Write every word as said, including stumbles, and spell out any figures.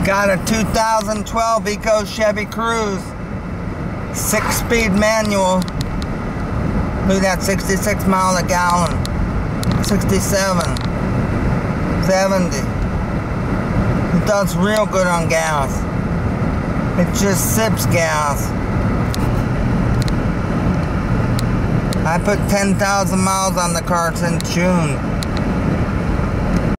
Got a two thousand twelve ECO Chevy Cruze, six-speed manual. Look at that, sixty-six miles a gallon, sixty-seven, seventy. It does real good on gas. It just sips gas. I put ten thousand miles on the car since June.